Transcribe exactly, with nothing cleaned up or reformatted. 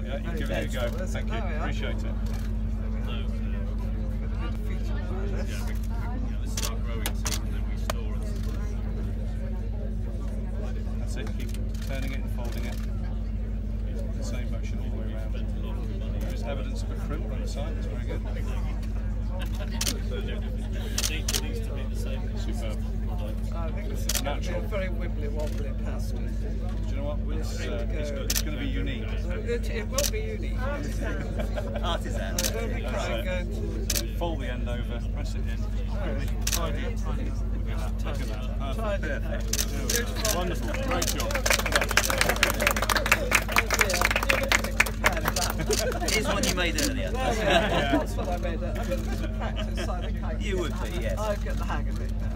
got you. You give it a go. Thank you. Appreciate it. That's it. Keep turning it and folding it. The same motion all the way around. There's evidence of a crimp on the side. That's very good. Superb. I think this is natural. A very wibbly wobbly pasty. Do you know what? It's, uh, it's, it's going to be unique. It, it will be unique. Artisan. Artisan. I don't think I'm going to fold the end over, press it in. Tidy it, tidy it. Look at that. Look at that. Perfect. Wonderful. Great job. Here's one you made earlier. Yeah, yeah. That's what I made earlier. I mean, this is practice, so I think I You would be, yes. I'd get the hang of it now.